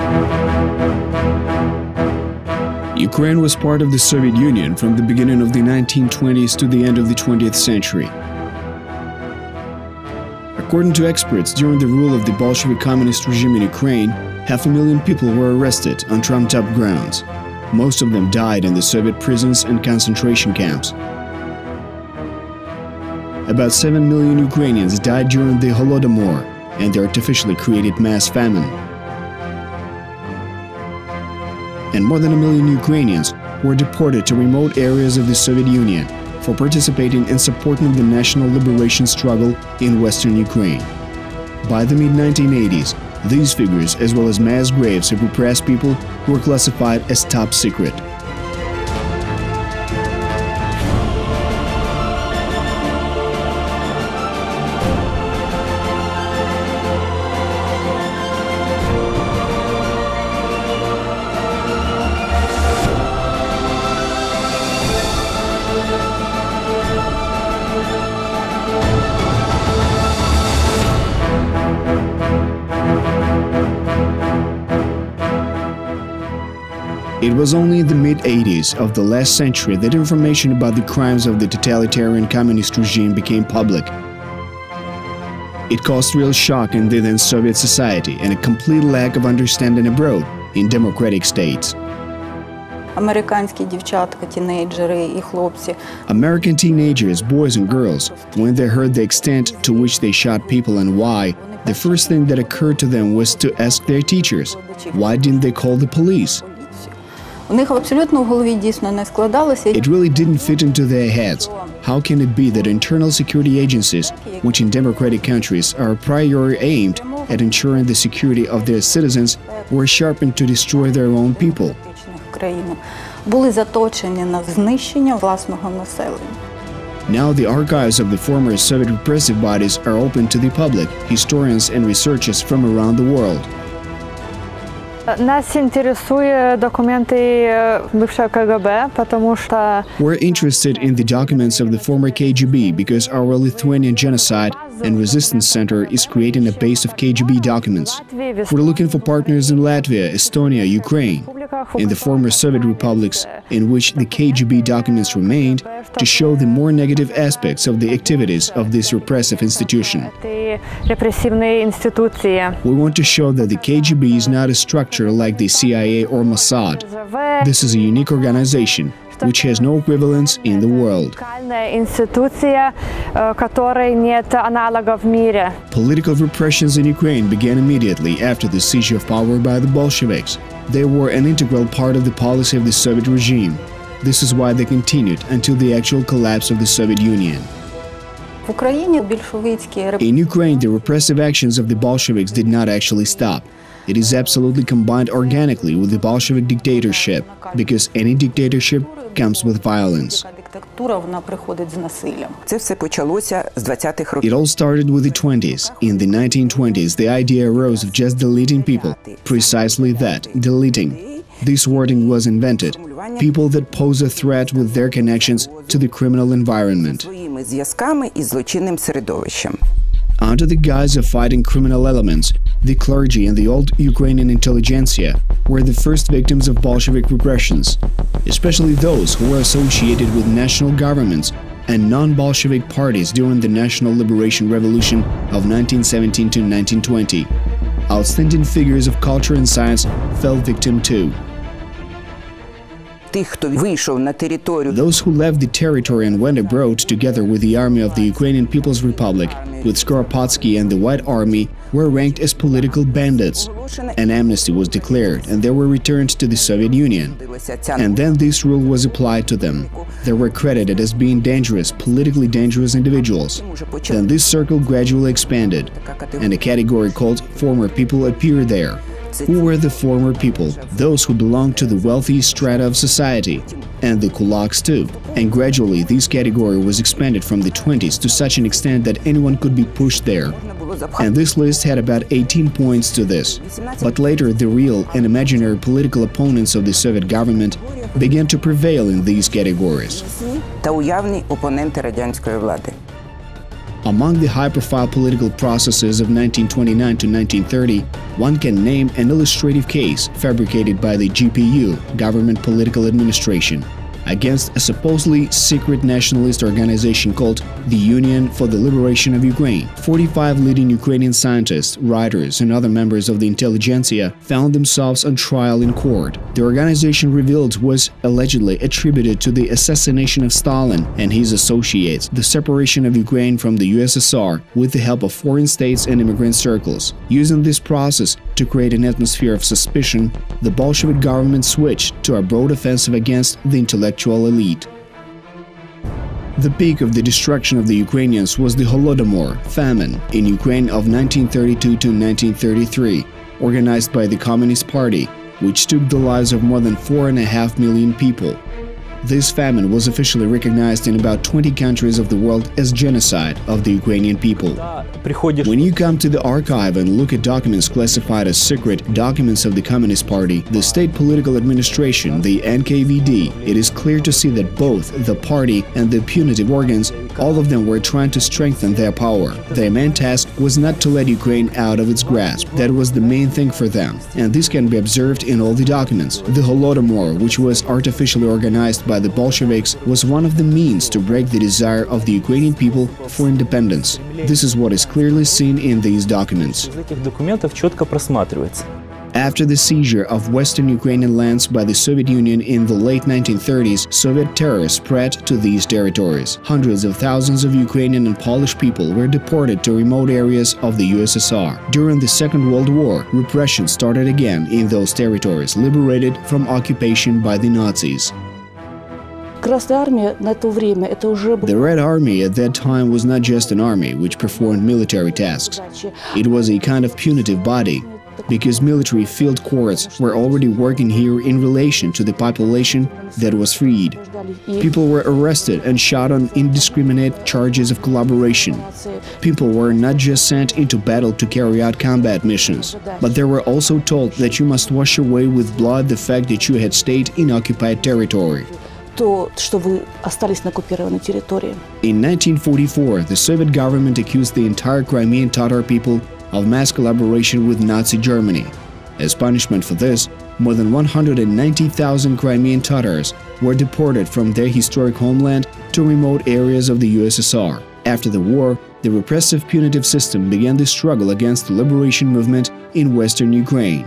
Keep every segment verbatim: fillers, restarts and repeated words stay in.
Ukraine was part of the Soviet Union from the beginning of the nineteen twenties to the end of the twentieth century. According to experts, during the rule of the Bolshevik-communist regime in Ukraine, half a million people were arrested on trumped-up grounds. Most of them died in the Soviet prisons and concentration camps. About seven million Ukrainians died during the Holodomor and the artificially created mass famine. And more than a million Ukrainians were deported to remote areas of the Soviet Union for participating and supporting the national liberation struggle in Western Ukraine. By the mid nineteen eighties, these figures, as well as mass graves of repressed people, were classified as top secret. It was only in the mid eighties of the last century that information about the crimes of the totalitarian communist regime became public. It caused real shock in the then Soviet society and a complete lack of understanding abroad in democratic states. Американські дівчатка, тінейджери і хлопці. American teenagers, boys and girls, when they heard the extent to which they shot people and why, the first thing that occurred to them was to ask their teachers, why didn't they call the police? У них абсолютно в голові дійсно не складалося. It really didn't fit into their heads. How can it be that internal security agencies, which in democratic countries are a priori aimed at ensuring the security of their citizens, were sharpened to destroy their own people? Були заточені на знищення власного населення. Now the archives of the former Soviet repressive bodies are open to the public, historians and researchers from around the world. Нас интересуют документы бывшего КГБ, потому что... We're interested in the documents of the former K G B because our Lithuanian Genocide and Resistance Center is creating a base of K G B documents. We're looking for partners in Latvia, Estonia, Ukraine, in the former Soviet republics in which the K G B documents remained, to show the more negative aspects of the activities of this repressive institution. We want to show that the K G B is not a structure like the C I A or Mossad. This is a unique organization which has no equivalence in the world. Political repressions in Ukraine began immediately after the seizure of power by the Bolsheviks. They were an integral part of the policy of the Soviet regime. This is why they continued until the actual collapse of the Soviet Union. In Ukraine, the repressive actions of the Bolsheviks did not actually stop. It is absolutely combined organically with the Bolshevik dictatorship, because any dictatorship comes with violence. It all started with the twenties. In the nineteen twenties, the idea arose of just deleting people. Precisely that, deleting. This wording was invented. People that pose a threat with their connections to the criminal environment. Under the guise of fighting criminal elements, the clergy and the old Ukrainian intelligentsia were the first victims of Bolshevik repressions, especially those who were associated with national governments and non-Bolshevik parties during the National Liberation Revolution of nineteen seventeen to nineteen twenty. Outstanding figures of culture and science fell victim too. Those who left the territory and went abroad together with the army of the Ukrainian People's Republic, with Skoropadsky and the White Army, were ranked as political bandits. An amnesty was declared and they were returned to the Soviet Union. And then this rule was applied to them. They were credited as being dangerous, politically dangerous individuals. Then this circle gradually expanded, and a category called former people appeared there. Who were the former people? Those who belonged to the wealthy strata of society, and the kulaks too. And gradually this category was expanded from the twenties to such an extent that anyone could be pushed there. And this list had about eighteen points to this. But later the real and imaginary political opponents of the Soviet government began to prevail in these categories. Among the high-profile political processes of nineteen twenty-nine to nineteen thirty, one can name an illustrative case fabricated by the G P U, Government Political Administration, against a supposedly secret nationalist organization called the Union for the Liberation of Ukraine. forty-five leading Ukrainian scientists, writers, and other members of the intelligentsia found themselves on trial in court. The organization revealed was allegedly attributed to the assassination of Stalin and his associates, the separation of Ukraine from the U S S R with the help of foreign states and immigrant circles. Using this process to create an atmosphere of suspicion, the Bolshevik government switched to a broad offensive against the intellectual elite. The peak of the destruction of the Ukrainians was the Holodomor, famine, in Ukraine of nineteen thirty-two to nineteen thirty-three, organized by the Communist Party, which took the lives of more than four and a half million people. This famine was officially recognized in about twenty countries of the world as genocide of the Ukrainian people. When you come to the archive and look at documents classified as secret documents of the Communist Party, the state political administration, the N K V D, it is clear to see that both the party and the punitive organs, all of them were trying to strengthen their power. Their main task was not to let Ukraine out of its grasp. That was the main thing for them, and this can be observed in all the documents. The Holodomor, which was artificially organized by the Bolsheviks, was one of the means to break the desire of the Ukrainian people for independence. This is what is clearly seen in these documents. After the seizure of western Ukrainian lands by the Soviet Union in the late nineteen thirties, Soviet terror spread to these territories. Hundreds of thousands of Ukrainian and Polish people were deported to remote areas of the U S S R. During the Second World War, repression started again in those territories liberated from occupation by the Nazis. The Red Army at that time was not just an army which performed military tasks. It was a kind of punitive body, because military field courts were already working here in relation to the population that was freed. People were arrested and shot on indiscriminate charges of collaboration. People were not just sent into battle to carry out combat missions, but they were also told that you must wash away with blood the fact that you had stayed in occupied territory. In nineteen forty-four, the Soviet government accused the entire Crimean Tatar people of mass collaboration with Nazi Germany. As punishment for this, more than one hundred ninety thousand Crimean Tatars were deported from their historic homeland to remote areas of the U S S R. After the war, the repressive punitive system began the struggle against the liberation movement in western Ukraine.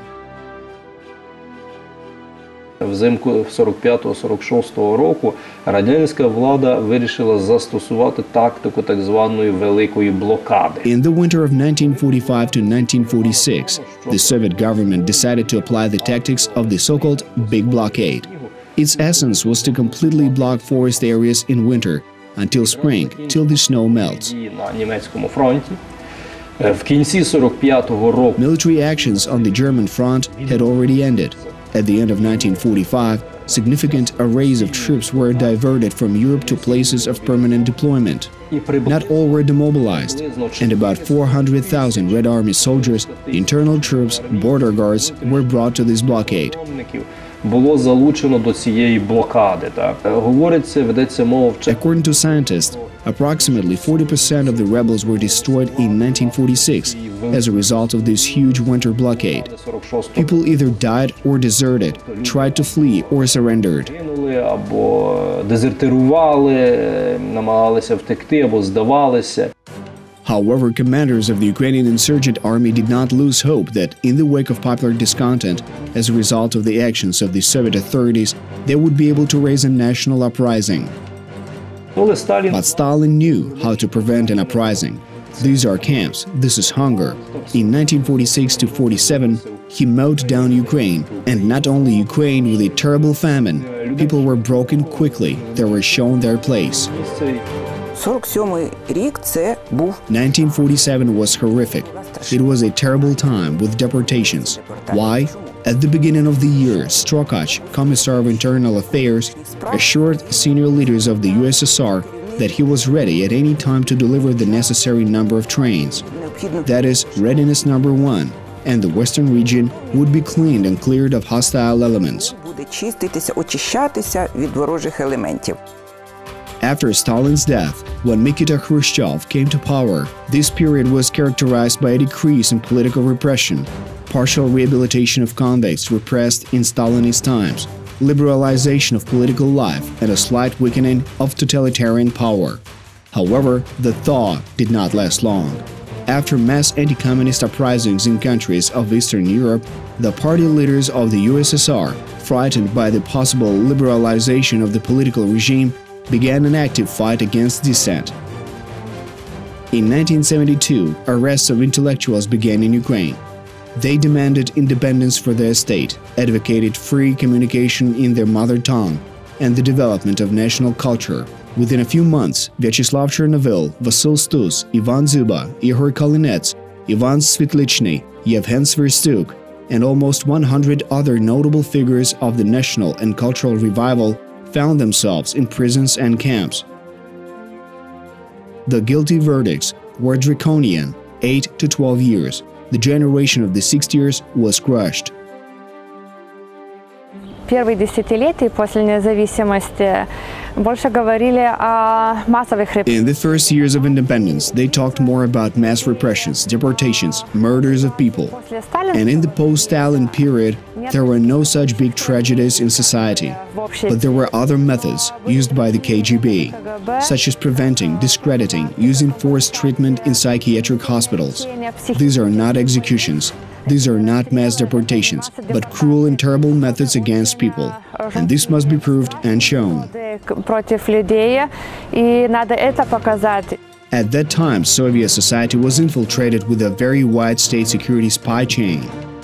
Взимку сорок п'ятого - сорок шостого року радянська влада вирішила застосувати тактику так званої великої блокади. In the winter of nineteen forty-five to nineteen forty-six, the Soviet government decided to apply the tactics of the so-called Big Blockade. Its essence was to completely block forest areas in winter until spring, till the snow melts. На німецькому фронті. В кінці сорок п'ятого року military actions on the German front had already ended. At the end of nineteen forty-five, significant arrays of troops were diverted from Europe to places of permanent deployment. Not all were demobilized, and about four hundred thousand Red Army soldiers, internal troops, border guards were brought to this blockade. Було залучено до цієї блокади. Так говориться, ведеться мова. According to scientists, approximately forty percent of the rebels were destroyed in nineteen forty-six as a result of this huge winter blockade. People either died or deserted, tried to flee or surrendered. Або дезертирували, намагалися втекти або здавалися. However, commanders of the Ukrainian insurgent army did not lose hope that, in the wake of popular discontent, as a result of the actions of the Soviet authorities, they would be able to raise a national uprising. But Stalin knew how to prevent an uprising. These are camps, this is hunger. In nineteen forty-six to forty-seven, he mowed down Ukraine, and not only Ukraine with a terrible famine. People were broken quickly, they were shown their place. nineteen forty-seven was horrific. It was a terrible time with deportations. Why? At the beginning of the year, Strokach, Commissar of Internal Affairs, assured senior leaders of the U S S R that he was ready at any time to deliver the necessary number of trains. That is, readiness number one, and the western region would be cleaned and cleared of hostile elements. After Stalin's death, when Nikita Khrushchev came to power, this period was characterized by a decrease in political repression, partial rehabilitation of convicts repressed in Stalinist times, liberalization of political life, and a slight weakening of totalitarian power. However, the thaw did not last long. After mass anti-communist uprisings in countries of Eastern Europe, the party leaders of the U S S R, frightened by the possible liberalization of the political regime, began an active fight against dissent. In nineteen seventy-two, arrests of intellectuals began in Ukraine. They demanded independence for their state, advocated free communication in their mother tongue, and the development of national culture. Within a few months, Vyacheslav Chernovil, Vasil Stus, Ivan Zuba, Ihor Kalinets, Ivan Svitlichny, Yevhen Sverstyuk, and almost one hundred other notable figures of the national and cultural revival found themselves in prisons and camps. The guilty verdicts were draconian, eight to twelve years. The generation of the sixties was crushed. Первые десятилетия после независимости больше говорили о массовых репрессиях. In the first years of independence, they talked more about mass repressions, deportations, murders of people. And in the post-Stalin period, there were no such big tragedies in society. But there were other methods used by the K G B, such as preventing, discrediting, using forced treatment in psychiatric hospitals. These are not executions. These are not mass deportations, but cruel and terrible methods against people. And this must be proved and shown. At that time, Soviet society was infiltrated with a very wide state security spy chain.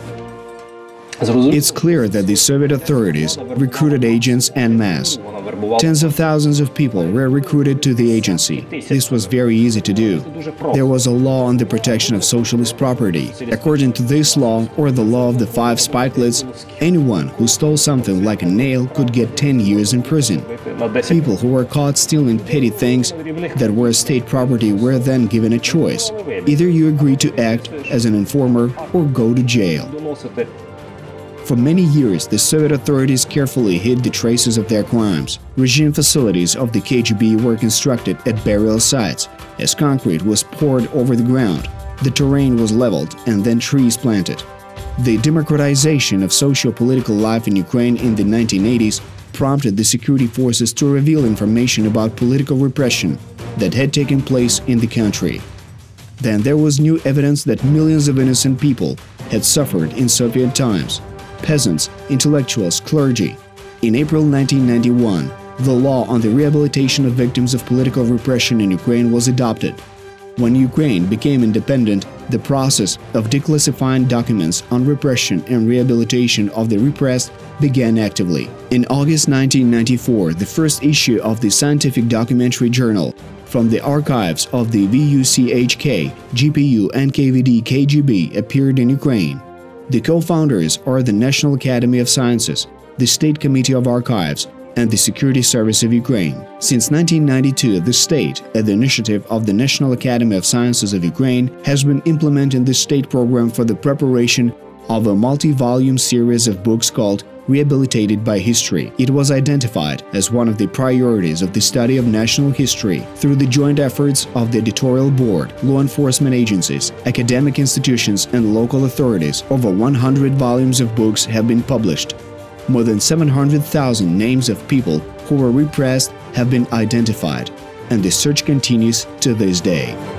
It's clear that the Soviet authorities recruited agents en masse. Tens of thousands of people were recruited to the agency. This was very easy to do. There was a law on the protection of socialist property. According to this law, or the law of the five spikelets, anyone who stole something like a nail could get ten years in prison. People who were caught stealing petty things that were state property were then given a choice. Either you agree to act as an informer or go to jail. For many years, the Soviet authorities carefully hid the traces of their crimes. Regime facilities of the K G B were constructed at burial sites, as concrete was poured over the ground. The terrain was leveled and then trees planted. The democratization of socio-political life in Ukraine in the nineteen eighties prompted the security forces to reveal information about political repression that had taken place in the country. Then there was new evidence that millions of innocent people had suffered in Soviet times. Peasants, intellectuals, clergy. In April nineteen ninety-one, the law on the rehabilitation of victims of political repression in Ukraine was adopted. When Ukraine became independent, the process of declassifying documents on repression and rehabilitation of the repressed began actively. In August nineteen ninety-four, the first issue of the scientific documentary journal from the archives of the V U C H K, G P U, and K V D K G B appeared in Ukraine. The co-founders are the National Academy of Sciences, the State Committee of Archives, and the Security Service of Ukraine. Since nineteen ninety-two, the state, at the initiative of the National Academy of Sciences of Ukraine, has been implementing the state program for the preparation of a multi-volume series of books called Rehabilitated by History. It was identified as one of the priorities of the study of national history through the joint efforts of the editorial board, law enforcement agencies, academic institutions, and local authorities. Over one hundred volumes of books have been published. More than seven hundred thousand names of people who were repressed have been identified, and the search continues to this day.